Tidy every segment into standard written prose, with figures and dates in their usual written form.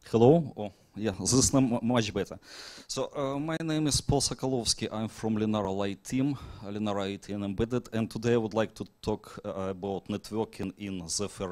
Hello. Oh, yeah, this is much better. So my name is Paul Sokolovsky. I'm from Linaro LITE team, Linaro LITE and Embedded, and today I would like to talk about networking in Zephyr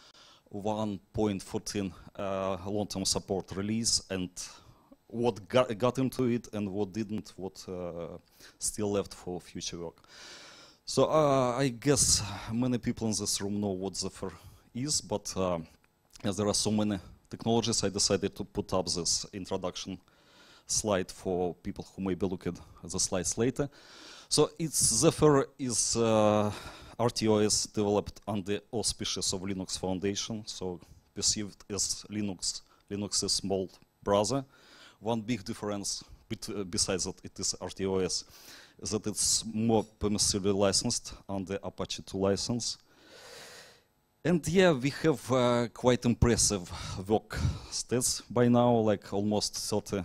1.14 long-term support release and what got into it and what didn't, what still left for future work. So I guess many people in this room know what Zephyr is, but as there are so many technologies, I decided to put up this introduction slide for people who may be looking at the slides later. So Zephyr is RTOS developed under auspices of Linux Foundation, so perceived as Linux's small brother. One big difference, besides that it is RTOS, is that it's more permissively licensed under Apache 2 license. And yeah, we have quite impressive work stats by now, like almost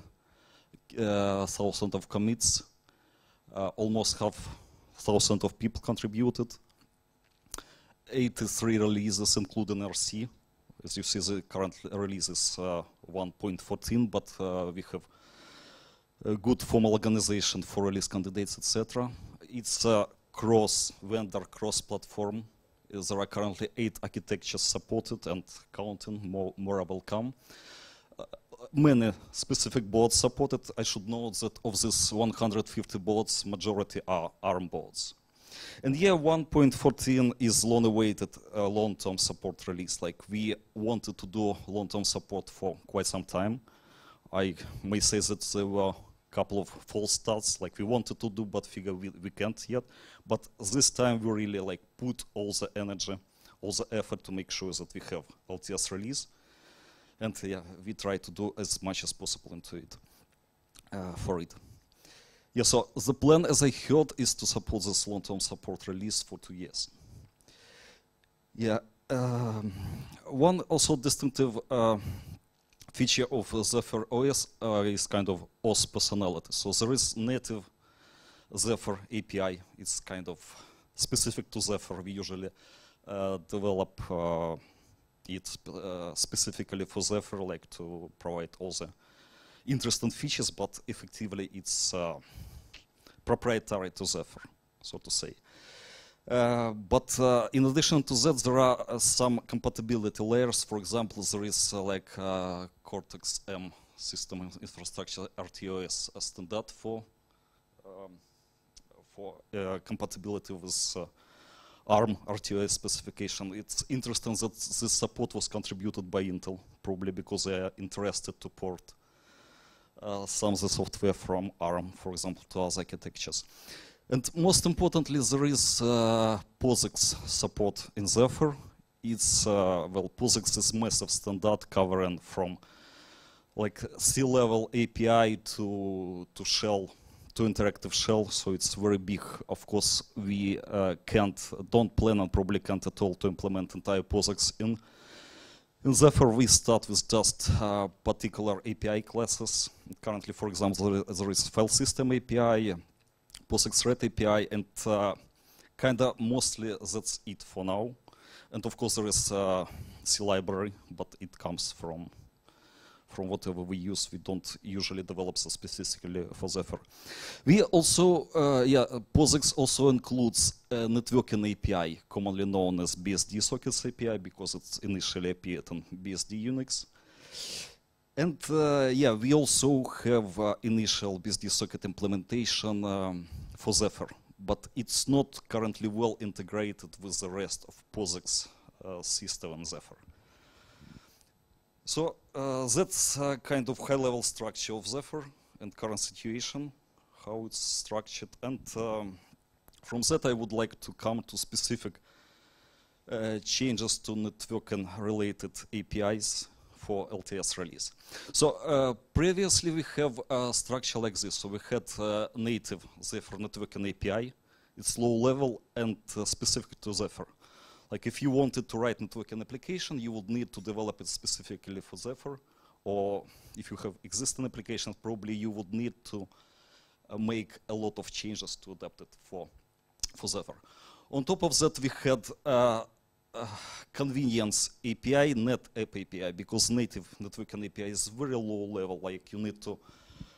30,000 of commits, almost 5,000 of people contributed, 83 releases including RC. As you see, the current release is 1.14, but we have a good formal organization for release candidates, etc. It's cross-vendor, cross-platform. There are currently 8 architectures supported and counting, more will come. Many specific boards supported. I should note that of these 150 boards, majority are ARM boards. And yeah, 1.14 is long-awaited long-term support release. Like, we wanted to do long-term support for quite some time. I may say that there were couple of false starts, like we wanted to do, but figure we can't yet. But this time we really like put all the energy, all the effort to make sure that we have LTS release. And yeah, we try to do as much as possible into it, for it. Yeah, so the plan, as I heard, is to support this long-term support release for 2 years. Yeah, one also distinctive feature of Zephyr OS is kind of OS personality. So there is native Zephyr API. It's kind of specific to Zephyr. We usually develop it specifically for Zephyr, like to provide all the interesting features, but effectively it's proprietary to Zephyr, so to say. But in addition to that, there are some compatibility layers. For example, there is like Cortex-M system infrastructure RTOS standard for compatibility with ARM RTOS specification. It's interesting that this support was contributed by Intel, probably because they are interested to port some of the software from ARM, for example, to other architectures. And most importantly, there is POSIX support in Zephyr. It's, well, POSIX is massive standard covering from like C-level API to shell, to interactive shell, so it's very big. Of course, we don't plan and probably can't at all to implement entire POSIX in Zephyr. We start with just particular API classes. Currently, for example, there is file system API, POSIX RED API, and kinda mostly that's it for now. And of course there is C library, but it comes from whatever we use. We don't usually develop so specifically for Zephyr. We also, POSIX also includes a networking API, commonly known as BSD sockets API, because it's initially appeared in BSD Unix. And yeah, we also have initial BSD socket implementation for Zephyr, but it's not currently well integrated with the rest of POSIX system in Zephyr. So that's kind of high-level structure of Zephyr and current situation, how it's structured. And from that, I would like to come to specific changes to networking-related APIs for LTS release. So previously we have a structure like this. So we had native Zephyr networking API. It's low level and specific to Zephyr. Like if you wanted to write networking application, you would need to develop it specifically for Zephyr. Or if you have existing applications, probably you would need to make a lot of changes to adapt it for Zephyr. On top of that, we had convenience API, net app API, because native networking API is very low level, like you need to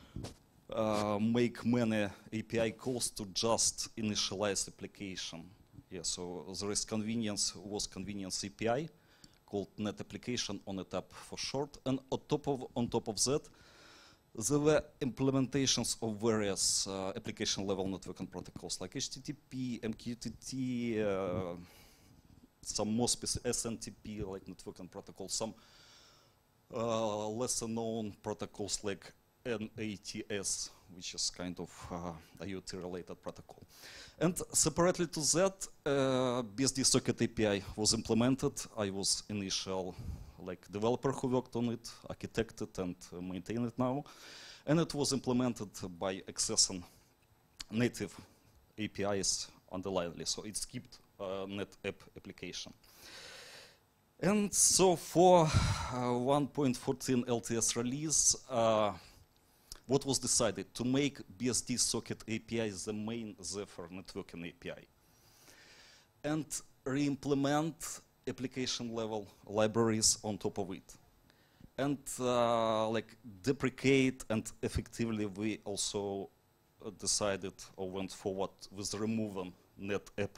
make many API calls to just initialize application. Yeah, so there is convenience API called net application on a tab for short, and on top of that, there were implementations of various application level networking protocols like HTTP, MQTT, some more specific SNTP like networking protocols, some lesser known protocols like NATS, which is kind of IoT related protocol. And separately to that, BSD socket API was implemented. I was initial developer who worked on it, architected and maintained it now. And it was implemented by accessing native APIs underlyingly. So it skipped net app application. And so for 1.14 LTS release, what was decided? To make BSD socket API the main Zephyr networking API. And re-implement application level libraries on top of it. And deprecate, and effectively we also decided or went forward with removing net app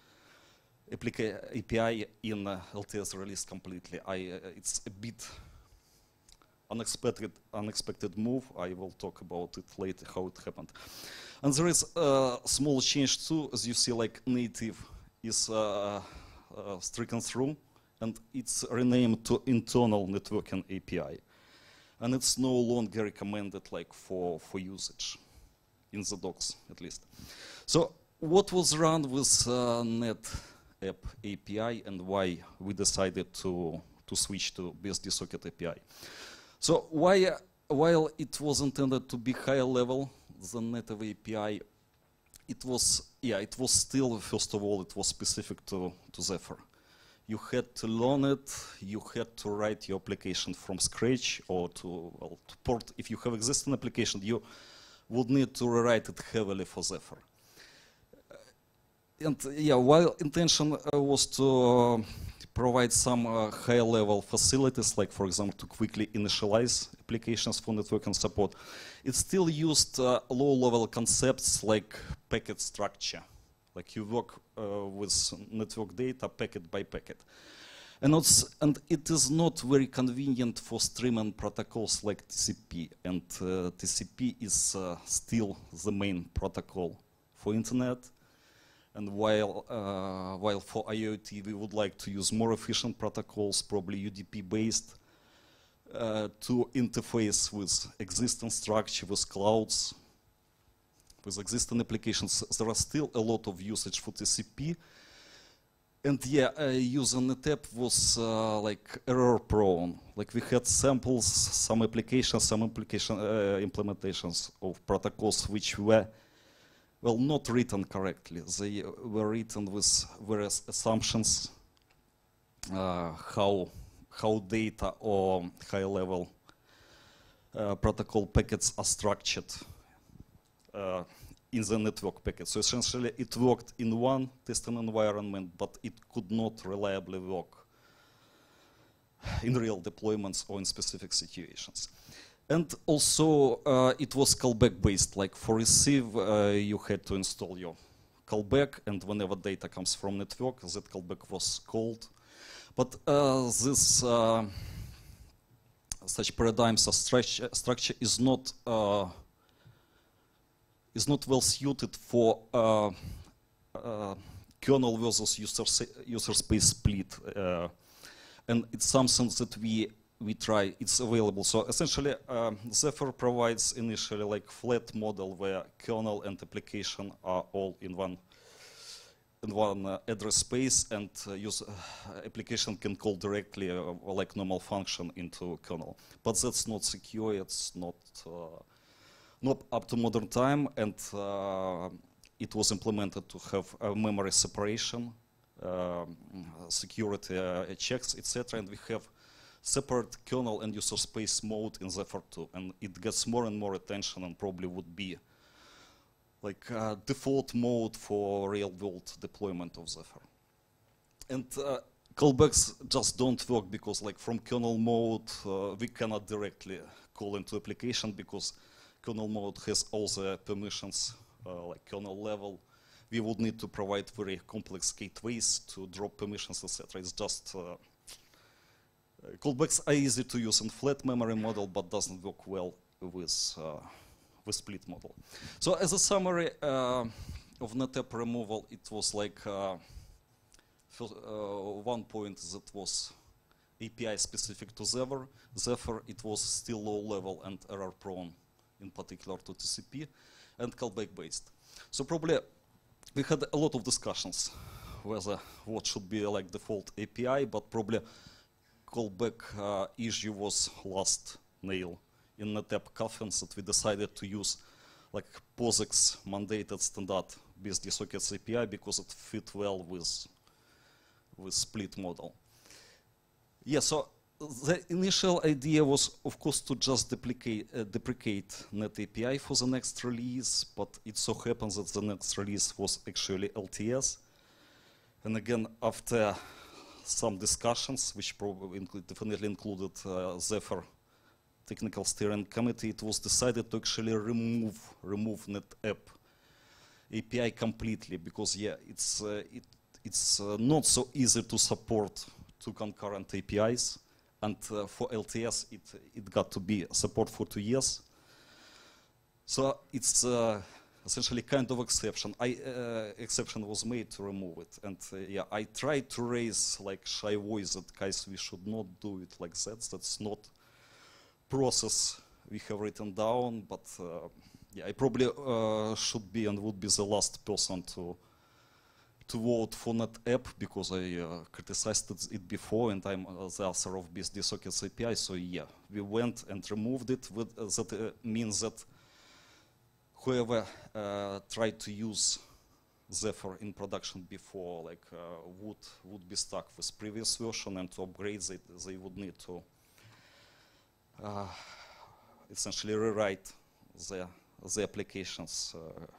API in LTS release completely. It's a bit unexpected move. I will talk about it later, how it happened. And there is a small change too, as you see, like native is stricken through, and it's renamed to internal networking API. And it's no longer recommended for usage, in the docs at least. So what was run with net app API and why we decided to switch to BSD socket API? So while it was intended to be higher level than native API, it was still, first of all, it was specific to Zephyr. You had to learn it, you had to write your application from scratch, or to port. If you have existing application, you would need to rewrite it heavily for Zephyr. And yeah, while intention was to provide some high-level facilities, like for example, to quickly initialize applications for networking support, it still used low-level concepts like packet structure. Like you work with network data packet by packet. And it is not very convenient for streaming protocols like TCP. And TCP is still the main protocol for internet. And while for IoT we would like to use more efficient protocols, probably UDP-based, to interface with existing structure, with clouds, with existing applications, there are still a lot of usage for TCP. And yeah, using NetApp was error-prone. Like we had samples, some implementations of protocols which were not written correctly. They were written with various assumptions, how data or high-level protocol packets are structured in the network packet. So essentially it worked in one testing environment, but it could not reliably work in real deployments or in specific situations. And also it was callback based. Like for receive, you had to install your callback, and whenever data comes from network, that callback was called. But this such paradigms of structure is not well suited for kernel versus user space split, and it's something that we try. It's available. So essentially, Zephyr provides initially like flat model where kernel and application are all in one address space, and application can call directly like normal function into kernel. But that's not secure. It's not up to modern time, and it was implemented to have memory separation, security checks, etc. And we have separate kernel and user space mode in Zephyr 2, and it gets more and more attention, and probably would be like default mode for real-world deployment of Zephyr. And callbacks just don't work because like from kernel mode, we cannot directly call into application because kernel mode has all the permissions like kernel level. We would need to provide very complex gateways to drop permissions, etc. It's just callbacks are easy to use in flat memory model, but doesn't work well with split model. So as a summary of NetApp removal, it was like one point that was API specific to Zephyr. Zephyr, it was still low level and error prone, in particular to TCP, and callback based. So probably we had a lot of discussions whether what should be like default API, but probably callback issue was last nail in NetApp coffins that we decided to use like POSIX mandated standard BSD sockets API because it fit well with split model. Yeah, so the initial idea was, of course, to just deprecate Net API for the next release, but it so happens that the next release was actually LTS. And again, after some discussions, which probably definitely included Zephyr Technical Steering Committee, it was decided to actually remove NetApp API completely because, yeah, it's not so easy to support two concurrent APIs, and for LTS it got to be support for 2 years. So it's essentially kind of exception. Exception was made to remove it, and yeah, I tried to raise like shy voice that guys, we should not do it like that. That's not process we have written down, but yeah, I probably should be and would be the last person to vote for NetApp because I criticized it before, and I'm the author of BSD Sockets API. So yeah, we went and removed it. That means that whoever tried to use Zephyr in production before, like, would be stuck with previous version, and to upgrade it, they would need to essentially rewrite the applications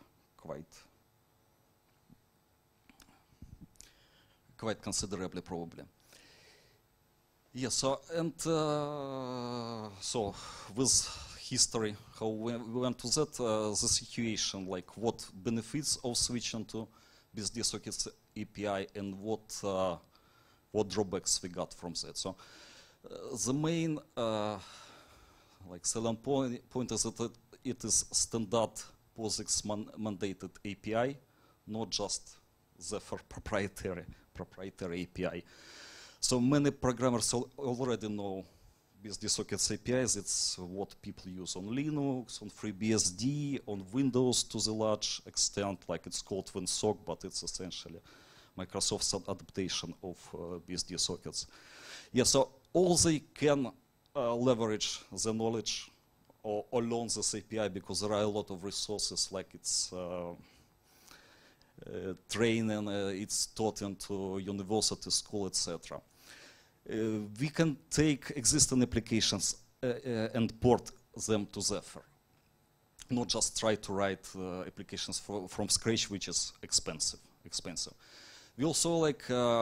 quite considerably, probably. Yeah. So and so with history, how we went to that, the situation, like what benefits of switching to BSD Sockets API and what drawbacks we got from that. So the main like selling point is that it is standard POSIX mandated API, not just Zephyr proprietary API. So many programmers already know BSD Sockets APIs. It's what people use on Linux, on FreeBSD, on Windows to the large extent, like it's called WinSock, but it's essentially Microsoft's adaptation of BSD sockets. Yeah, so all they can leverage the knowledge or learn this API because there are a lot of resources, like it's training, it's taught into university, school, etc. We can take existing applications and port them to Zephyr, not just try to write applications from scratch, which is expensive. We also like,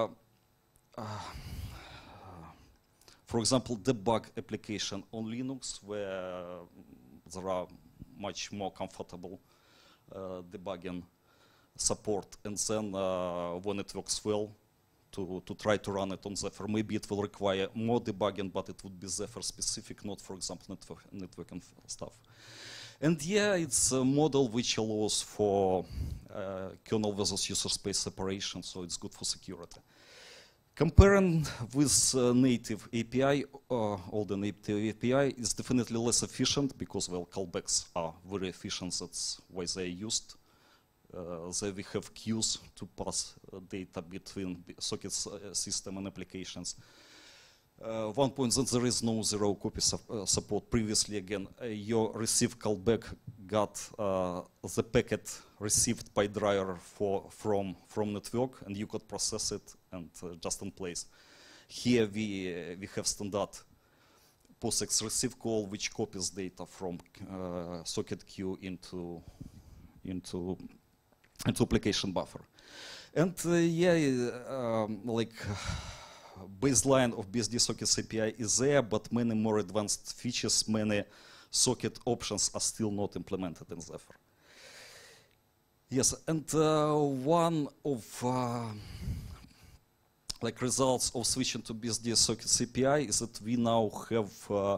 for example, debug application on Linux, where there are much more comfortable debugging support, and then when it works well, to try to run it on Zephyr. Maybe it will require more debugging, but it would be Zephyr specific, not, for example, networking stuff. And yeah, it's a model which allows for kernel versus user space separation, so it's good for security. Comparing with native API, older native API is definitely less efficient because, well, callbacks are very efficient. That's why they're used. There we have queues to pass data between sockets system and applications. One point that there is no zero copy support. Previously, again, your receive callback got the packet received by driver from network, and you could process it and just in place. Here we have standard POSIX receive call, which copies data from socket queue into application buffer. And yeah, like baseline of BSD sockets API is there, but many more advanced features, many socket options are still not implemented in Zephyr. Yes, and one of like results of switching to BSD sockets API is that we now have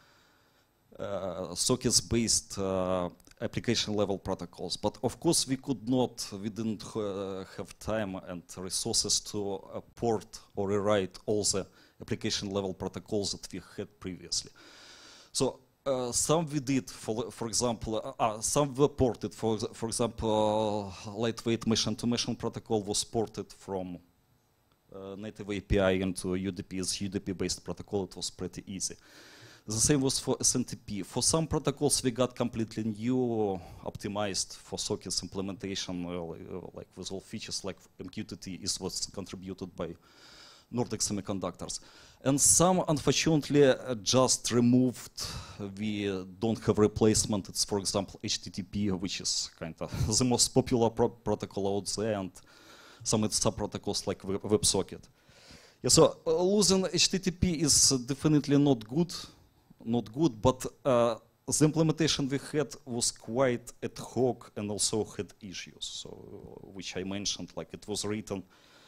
sockets-based application-level protocols. But of course, we didn't have time and resources to port or rewrite all the application-level protocols that we had previously. So some we did, for example, some were ported. For example, lightweight machine-to-machine protocol was ported from native API into UDP's UDP-based protocol. It was pretty easy. The same was for SNTP. For some protocols, we got completely new, optimized for sockets implementation, like with all features like MQTT is what's contributed by Nordic Semiconductors. And some, unfortunately, just removed. We don't have replacement. It's, for example, HTTP, which is kind of the most popular protocol out there, and some of its sub-protocols like WebSocket. Yeah, so losing HTTP is definitely not good, but the implementation we had was quite ad hoc and also had issues, so which I mentioned, like it was written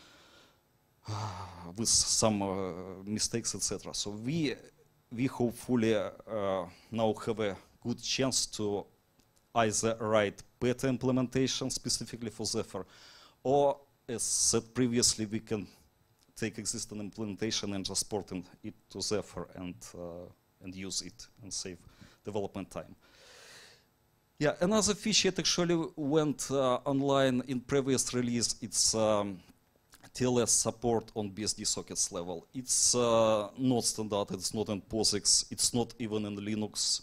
with some mistakes, etc. So we hopefully now have a good chance to either write better implementation specifically for Zephyr, or as said previously, we can take existing implementation and just port it to Zephyr and use it and save development time. Yeah, another feature that actually went online in previous release, it's TLS support on BSD sockets level. It's not standard, it's not in POSIX, it's not even in Linux.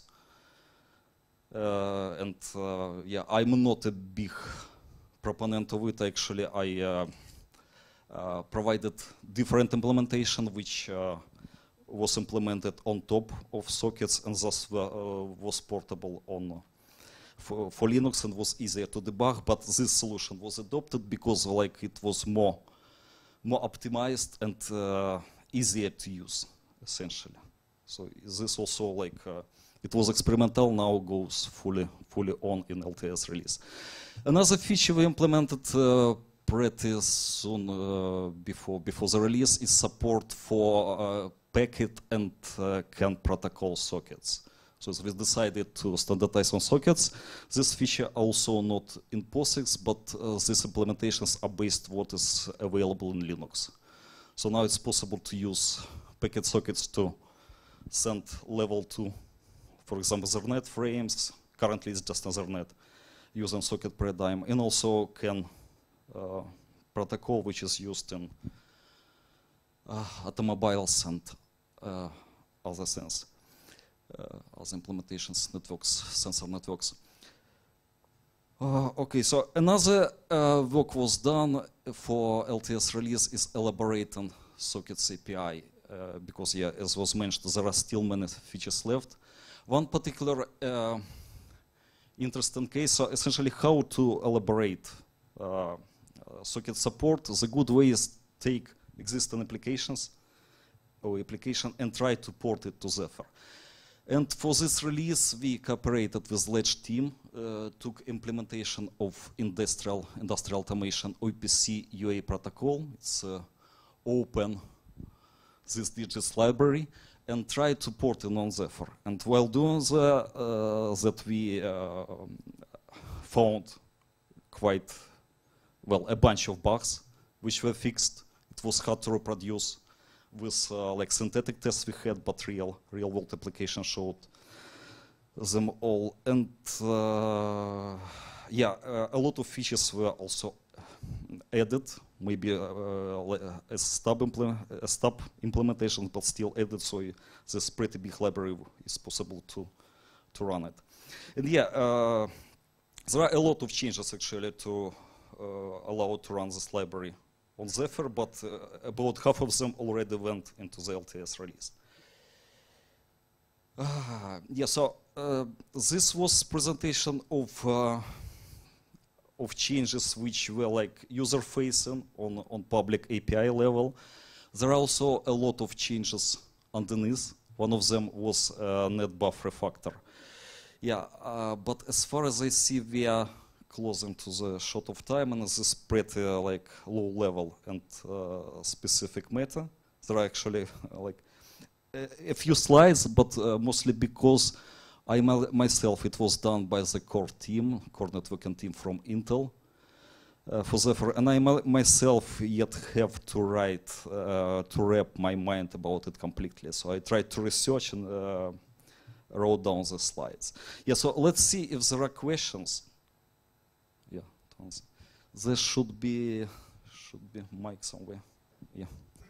Yeah, I'm not a big proponent of it. Actually, I provided different implementation which was implemented on top of sockets and thus was portable on for Linux and was easier to debug. But this solution was adopted because like it was more optimized and easier to use, essentially. So this also like it was experimental, now goes fully on in LTS release. Another feature we implemented pretty soon before the release is support for packet and CAN protocol sockets. So we decided to standardize on sockets. This feature also not in POSIX, but these implementations are based what is available in Linux. So now it's possible to use packet sockets to send level 2, for example, Ethernet frames. Currently it's just Ethernet using socket paradigm, and also CAN protocol, which is used in automobiles and other things, other implementations, networks, sensor networks. Okay, so another work was done for LTS release is elaborating sockets API, because yeah, as was mentioned, there are still many features left. One particular interesting case, so essentially how to elaborate socket support. The good way is take existing applications or application and try to port it to Zephyr. And for this release, we cooperated with Ledge team, took implementation of industrial automation OPC UA protocol. It's open this digits library and try to port it on Zephyr. And while doing that, we found quite well a bunch of bugs which were fixed. It was hard to reproduce with like synthetic tests we had, but real world application showed them all. And yeah, a lot of features were also added, maybe as stub implementation, but still added, so this pretty big library is possible to run it. And yeah, there are a lot of changes actually to allow to run this library on Zephyr, but about half of them already went into the LTS release. Yeah, so this was presentation of changes which were like user-facing on public API level. There are also a lot of changes underneath. One of them was net buff refactor. Yeah, but as far as I see, we are closing to the short of time, and this is pretty like low level and specific matter. There are actually like a few slides, but mostly because I myself, it was done by the core team, core networking team from Intel for Zephyr, and I myself yet have to write, to wrap my mind about it completely. So I tried to research and wrote down the slides. Yeah, so let's see if there are questions. Yeah, tons. There should be mic somewhere. Yeah.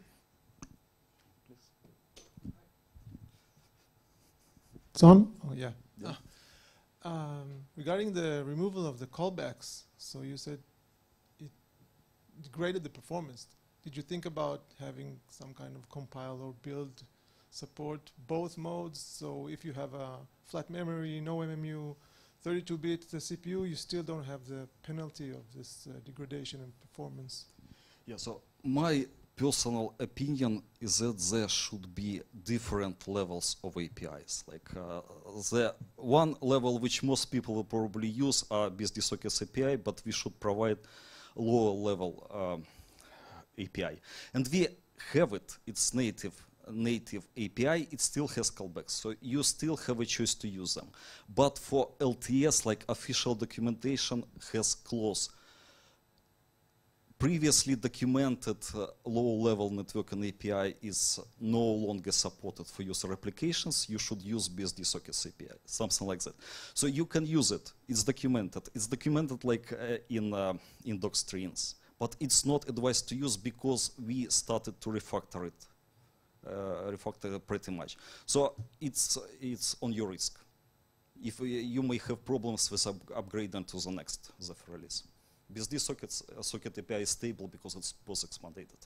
It's on? Oh, yeah. Regarding the removal of the callbacks, so you said it degraded the performance. Did you think about having some kind of compile or build support both modes? So if you have a flat memory, no MMU, 32-bit the CPU, you still don't have the penalty of this degradation in performance? Yeah, so my personal opinion is that there should be different levels of APIs. Like the one level which most people will probably use are BSD sockets API, but we should provide lower level API. And we have it, it's native API, it still has callbacks, so you still have a choice to use them. But for LTS, like official documentation has clause previously documented low-level networking API is no longer supported for user applications, you should use BSD sockets API, something like that. So you can use it, it's documented. It's documented like in docstrines, but it's not advised to use because we started to refactor it, pretty much. So it's on your risk. If you may have problems with upgrading to the next Zephyr release. BSD socket API is stable because it's POSIX mandated.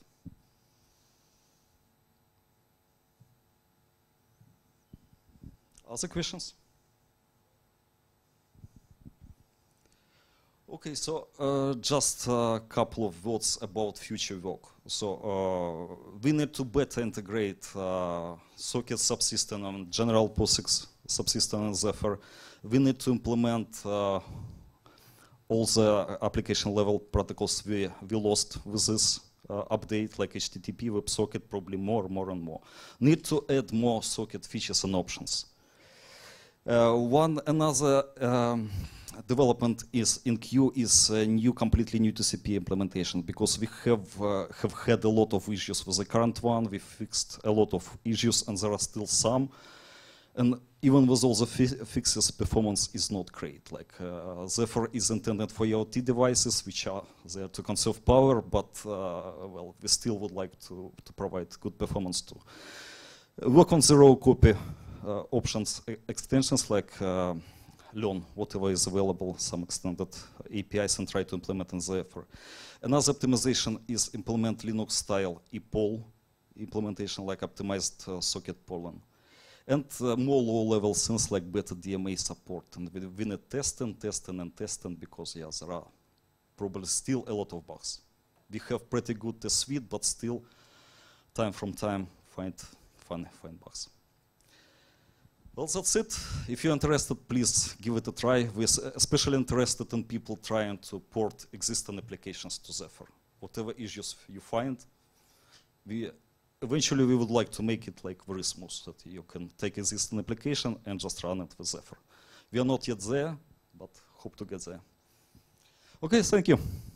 Other questions? Okay, so just a couple of words about future work. So we need to better integrate socket subsystem and general POSIX subsystem in Zephyr. We need to implement all the application level protocols we lost with this update, like HTTP, WebSocket, probably more and more. Need to add more socket features and options. Another development is in queue is a completely new TCP implementation, because we have had a lot of issues with the current one. We fixed a lot of issues, and there are still some. And even with all the fixes, performance is not great. Like Zephyr is intended for IoT devices, which are there to conserve power, but well, we still would like to provide good performance too. Work on zero copy options, extensions like learn whatever is available, some extended APIs, and try to implement in Zephyr. Another optimization is implement Linux-style ePOL implementation, like optimized socket polling. And more low-level things like better DMA support. And we need testing, because yeah, there are probably still a lot of bugs. We have pretty good test suite, but still, time from time, find bugs. Well, that's it. If you're interested, please give it a try. We're especially interested in people trying to port existing applications to Zephyr. Whatever issues you find, eventually we would like to make it like very smooth, so that you can take existing application and just run it with Zephyr. We are not yet there, but hope to get there. Okay, thank you.